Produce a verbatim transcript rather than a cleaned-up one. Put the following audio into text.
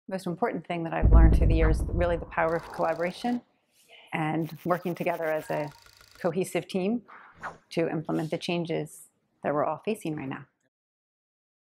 most important thing that I've learned through the years is really the power of collaboration and working together as a cohesive team to implement the changes that we're all facing right now.